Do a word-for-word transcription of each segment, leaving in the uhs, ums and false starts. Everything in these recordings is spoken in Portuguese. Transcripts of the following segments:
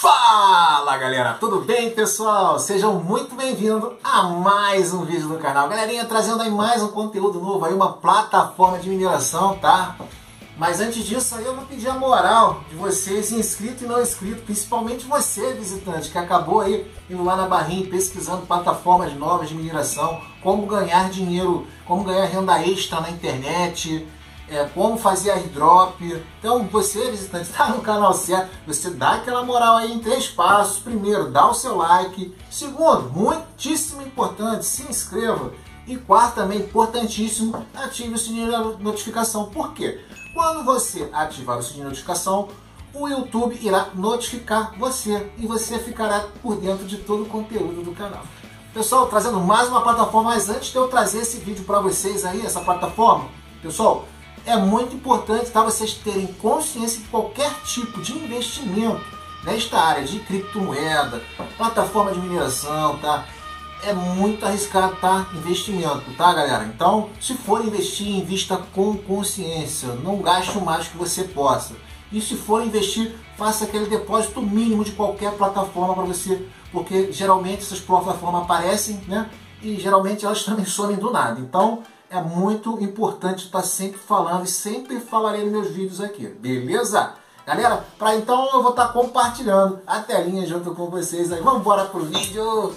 Fala galera, tudo bem pessoal? Sejam muito bem-vindos a mais um vídeo do canal. Galerinha, trazendo aí mais um conteúdo novo, aí uma plataforma de mineração, tá? Mas antes disso aí eu vou pedir a moral de vocês, inscritos e não inscritos, principalmente você, visitante, que acabou aí indo lá na barrinha pesquisando plataformas novas de mineração, como ganhar dinheiro, como ganhar renda extra na internet, É, como fazer airdrop. Então você, visitante, está no canal certo. Você dá aquela moral aí em três passos. Primeiro, dá o seu like. Segundo, muitíssimo importante, se inscreva. E quarto, também importantíssimo, ative o sininho de notificação. Por quê? Quando você ativar o sininho de notificação, o YouTube irá notificar você e você ficará por dentro de todo o conteúdo do canal. Pessoal, trazendo mais uma plataforma, mas antes de eu trazer esse vídeo para vocês aí, essa plataforma, pessoal, é muito importante, tá, vocês terem consciência que qualquer tipo de investimento nesta área de criptomoeda, plataforma de mineração, tá, é muito arriscado, tá, investimento, tá, galera? Então, se for investir, invista com consciência, não gaste o mais que você possa. E se for investir, faça aquele depósito mínimo de qualquer plataforma para você, porque geralmente essas plataformas aparecem, né, e geralmente elas também somem do nada. Então, é muito importante estar sempre falando e sempre falarei nos meus vídeos aqui, beleza? Galera, para então eu vou estar compartilhando a telinha junto com vocês aí. Vamos embora pro vídeo!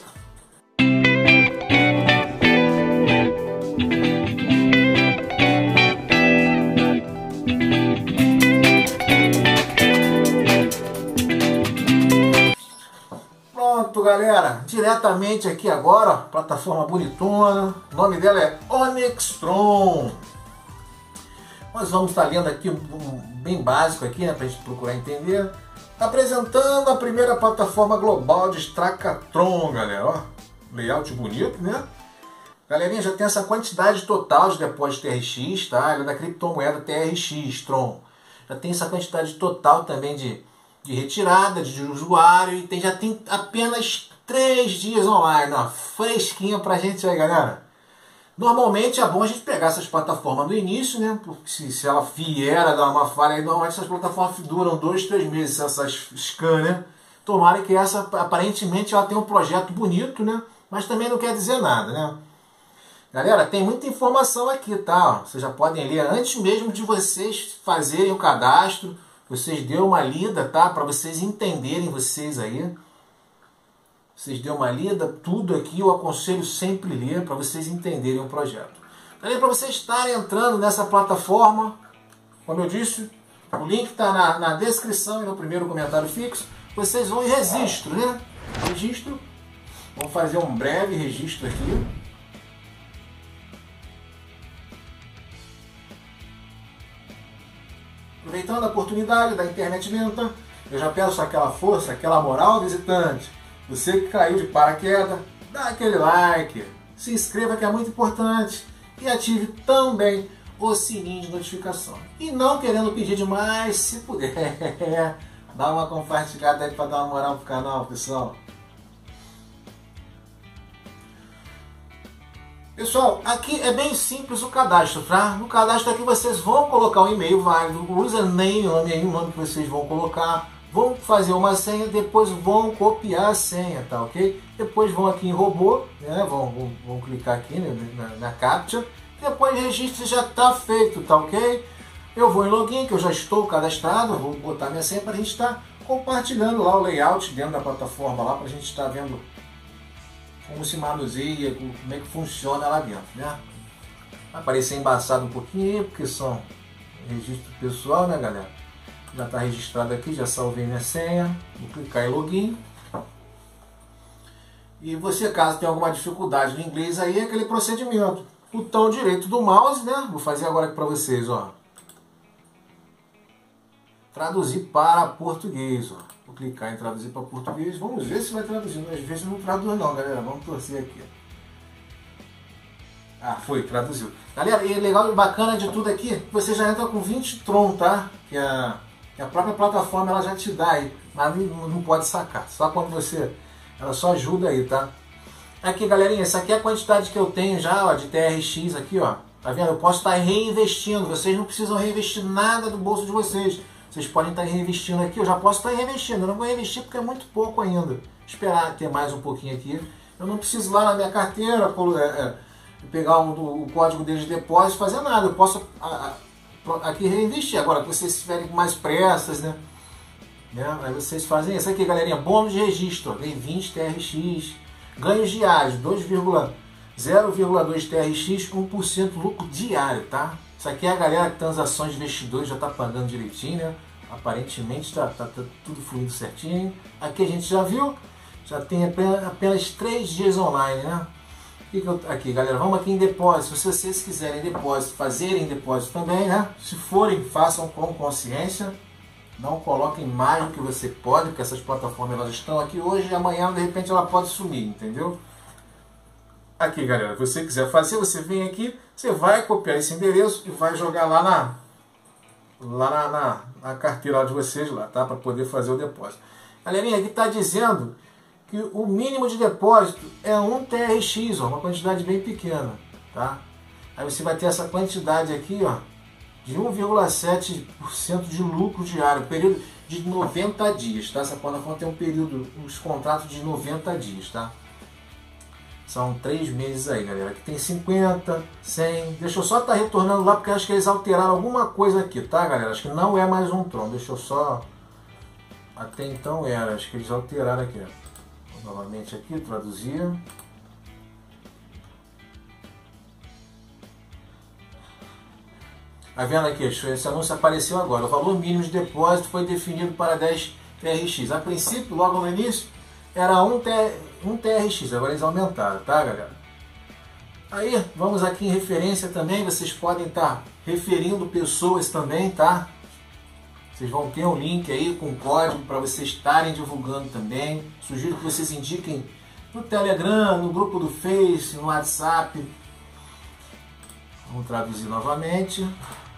Pronto, galera, diretamente aqui agora, ó, plataforma bonitona, o nome dela é Onyxtron. Nós vamos estar lendo aqui um, um bem básico aqui, né, para a gente procurar entender. Apresentando a primeira plataforma global de Stracatron, galera, ó, layout bonito, né? Galerinha, já tem essa quantidade total de depósito T R X, tá? Ela é da criptomoeda T R X, Tron. Já tem essa quantidade total também de de retirada de usuário e tem, já tem apenas três dias online, ó, fresquinha pra gente aí, galera. Normalmente é bom a gente pegar essas plataformas no início, né, porque se, se ela vier a dar uma falha, aí normalmente essas plataformas duram dois, três meses, essas scan, né. Tomara que essa, aparentemente, ela tem um projeto bonito, né, mas também não quer dizer nada, né. Galera, tem muita informação aqui, tá, ó, vocês já podem ler antes mesmo de vocês fazerem o cadastro. Vocês dêem uma lida, tá? Para vocês entenderem vocês aí. Vocês dêem uma lida, tudo aqui eu aconselho sempre ler para vocês entenderem o projeto. Também para vocês estarem entrando nessa plataforma, como eu disse, o link está na, na descrição e no primeiro comentário fixo. Vocês vão em registro, né? Registro. Vamos fazer um breve registro aqui. Aproveitando a oportunidade da internet lenta, eu já peço aquela força, aquela moral, visitante. Você que caiu de paraquedas, dá aquele like, se inscreva que é muito importante e ative também o sininho de notificação. E não querendo pedir demais, se puder, dá uma compartilhada aí para dar uma moral pro canal, pessoal. Pessoal, aqui é bem simples o cadastro, tá? No cadastro aqui vocês vão colocar um e-mail válido, o username, o nome aí, o nome que vocês vão colocar, vão fazer uma senha, depois vão copiar a senha, tá ok? Depois vão aqui em robô, né? Vão, vão, vão clicar aqui, né, na, na captcha, depois registro já está feito, tá ok? Eu vou em login, que eu já estou cadastrado, vou botar minha senha para a gente estar compartilhando lá o layout dentro da plataforma lá, para a gente estar vendo como se manuseia, como é que funciona lá dentro, né? Vai aparecer embaçado um pouquinho, porque são registro pessoal, né, galera? Já está registrado aqui, já salvei minha senha. Vou clicar em login. E você, caso tenha alguma dificuldade no inglês aí, é aquele procedimento. Botão direito do mouse, né? Vou fazer agora aqui para vocês, ó. Traduzir para português, ó. Vou clicar em traduzir para português. Vamos ver se vai traduzir. Às vezes não traduz não, galera. Vamos torcer aqui. Ah, foi, traduziu. Galera, e legal e bacana de tudo aqui, você já entra com vinte Tron, tá? Que a, que a própria plataforma ela já te dá aí. Mas não, não pode sacar. Só quando você... Ela só ajuda aí, tá? Aqui, galerinha, essa aqui é a quantidade que eu tenho já, ó, de T R X aqui, ó. Tá vendo? Eu posso estar reinvestindo. Vocês não precisam reinvestir nada do bolso de vocês. vocês podem estar reinvestindo aqui. Eu já posso estar reinvestindo, eu não vou reinvestir porque é muito pouco ainda. Esperar ter mais um pouquinho aqui. Eu não preciso lá na minha carteira pegar um, o código deles de depósito, fazer nada. Eu posso a, a, aqui reinvestir. Agora, que vocês estiverem com mais pressas, né? né? Aí vocês fazem isso aqui, galerinha. Bônus de registro, vem vinte T R X. Ganhos diários, zero vírgula dois T R X, um por cento lucro diário, tá? Isso aqui é a galera que transações de investidores já está pagando direitinho, né? Aparentemente está tá, tá tudo fluindo certinho. Aqui a gente já viu, já tem apenas, apenas três dias online, né? Aqui, galera, vamos aqui em depósito. Se vocês quiserem depósito, fazerem depósito também, né? Se forem, façam com consciência. Não coloquem mais do que você pode, porque essas plataformas elas estão aqui hoje e amanhã, de repente, ela pode sumir, entendeu? Aqui, galera, se você quiser fazer, você vem aqui, você vai copiar esse endereço e vai jogar lá na, lá na, na, na carteira de vocês, lá, tá? Para poder fazer o depósito. Galerinha, aqui está dizendo que o mínimo de depósito é um T R X, ó, uma quantidade bem pequena, tá? Aí você vai ter essa quantidade aqui, ó, de um vírgula sete por cento de lucro diário, período de noventa dias, tá? Essa plataforma tem um período, uns contratos de noventa dias, tá? São três meses aí, galera. Aqui tem cinquenta, cem. Deixa eu só estar tá retornando lá, porque acho que eles alteraram alguma coisa aqui, tá, galera? Acho que não é mais um Tron. Deixa eu só... Até então era, acho que eles alteraram aqui. Vou novamente aqui, traduzir. Tá vendo aqui? Esse anúncio apareceu agora. O valor mínimo de depósito foi definido para dez T R X. A princípio, logo no início, era um T R X. Agora eles aumentaram, tá, galera? Aí, vamos aqui em referência também. Vocês podem estar referindo pessoas também, tá? Vocês vão ter um link aí com código para vocês estarem divulgando também. Sugiro que vocês indiquem no Telegram, no grupo do Face, no WhatsApp. Vamos traduzir novamente.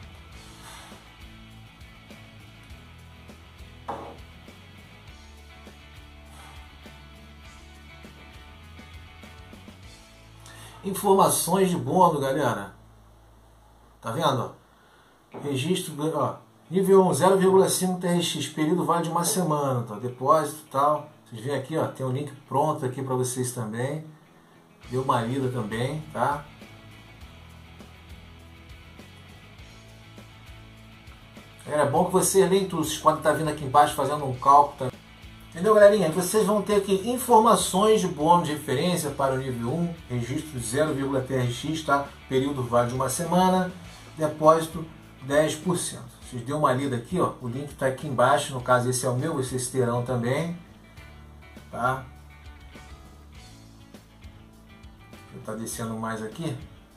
Informações de bônus, galera. Tá vendo? Registro, ó, nível um, zero vírgula cinco T R X, período vale de uma semana, tá? Depósito e tal. Vocês veem aqui, ó, tem um link pronto aqui para vocês também. Deu uma lida também, tá? É bom que vocês leem tudo. Vocês podem estar vindo aqui embaixo fazendo um cálculo também. Entendeu, galerinha? Vocês vão ter aqui informações de bônus de referência para o nível um, registro zero vírgula T R X, tá? Período vale de uma semana, depósito dez por cento. Vocês dêem uma lida aqui, ó, o link está aqui embaixo, no caso esse é o meu, vocês terão também, tá? Deixa eu estar descendo mais aqui.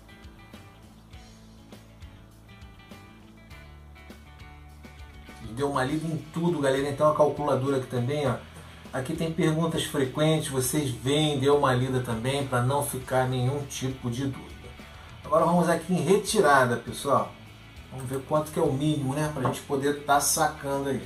Vocês dêem uma lida em tudo, galera, então a calculadora aqui também, ó. Aqui tem perguntas frequentes, vocês veem, dê uma lida também para não ficar nenhum tipo de dúvida. Agora vamos aqui em retirada, pessoal. Vamos ver quanto que é o mínimo, né? Para a gente poder estar tá sacando aí.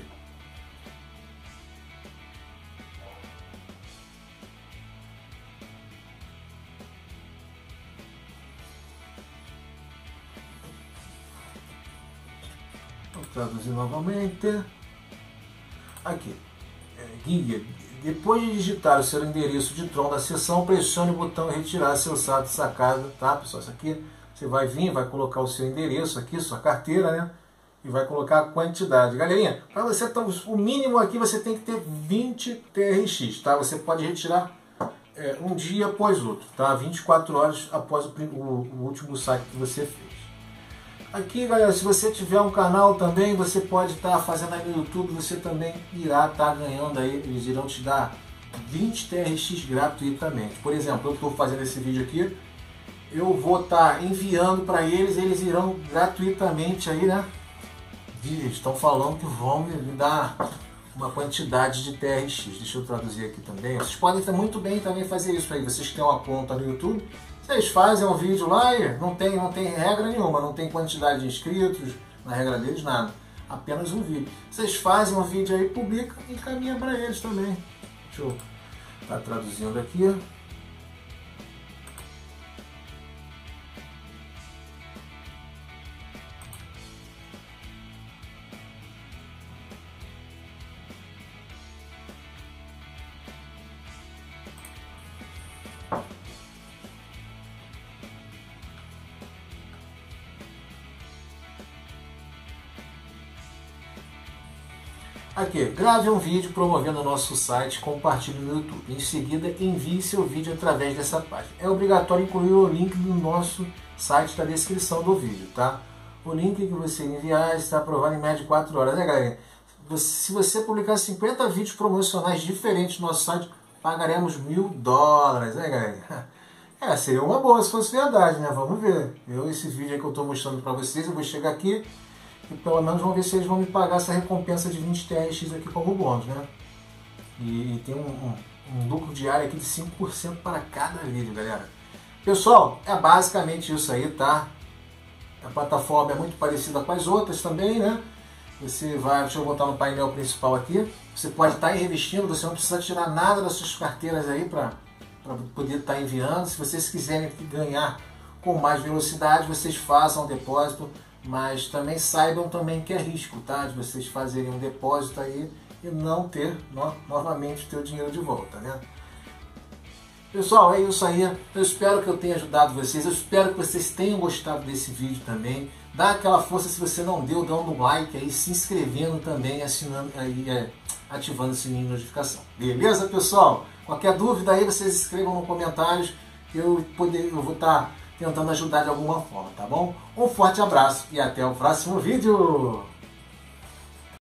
Vou traduzir novamente. Aqui. Guia. Depois de digitar o seu endereço de Tron da sessão, pressione o botão retirar seu saldo de sacada, tá, pessoal? Isso aqui você vai vir, vai colocar o seu endereço aqui, sua carteira, né? E vai colocar a quantidade. Galerinha, para você, então, o mínimo aqui você tem que ter vinte T R X, tá? Você pode retirar é, um dia após outro, tá? vinte e quatro horas após o, o, o último saque que você fez. Aqui, galera, se você tiver um canal também, você pode estar fazendo aí no YouTube, você também irá estar ganhando aí, eles irão te dar vinte T R X gratuitamente. Por exemplo, eu estou fazendo esse vídeo aqui, eu vou estar enviando para eles, eles irão gratuitamente aí, né? Eles estão falando que vão me dar uma quantidade de T R X. Deixa eu traduzir aqui também. Vocês podem muito bem também fazer isso aí, vocês que têm uma conta no YouTube. Vocês fazem um vídeo lá e não tem, não tem regra nenhuma, não tem quantidade de inscritos, na regra deles nada, apenas um vídeo. Vocês fazem um vídeo aí, publicam e encaminham para eles também. Deixa eu estar traduzindo aqui. Aqui, grave um vídeo promovendo o nosso site, compartilhe no YouTube. Em seguida, envie seu vídeo através dessa página. É obrigatório incluir o link do nosso site na descrição do vídeo, tá? O link que você enviar está aprovado em média de quatro horas, né, galera? Se você publicar cinquenta vídeos promocionais diferentes no nosso site, pagaremos mil dólares, né, galera? É, seria uma boa se fosse verdade, né? Vamos ver. Eu, esse vídeo aí que eu estou mostrando para vocês, eu vou chegar aqui e pelo menos vamos ver se eles vão me pagar essa recompensa de vinte T R X aqui como bônus, né? E, e tem um, um, um lucro diário aqui de cinco por cento para cada vídeo, galera. Pessoal, é basicamente isso aí, tá? A plataforma é muito parecida com as outras também, né? Você vai, deixa eu botar no painel principal aqui. Você pode estar revestindo, você não precisa tirar nada das suas carteiras aí para poder estar enviando. Se vocês quiserem ganhar com mais velocidade, vocês façam um depósito, mas também saibam também que é risco, tá? De vocês fazerem um depósito aí e não ter no, novamente o teu dinheiro de volta, né? Pessoal, é isso aí. Eu espero que eu tenha ajudado vocês. Eu espero que vocês tenham gostado desse vídeo também. Dá aquela força se você não deu, dando um like aí, se inscrevendo também, assinando aí, é, ativando o sininho de notificação. Beleza, pessoal? Qualquer dúvida aí, vocês escrevam nos comentários que eu, poder, eu vou estar tentando ajudar de alguma forma, tá bom? Um forte abraço e até o próximo vídeo!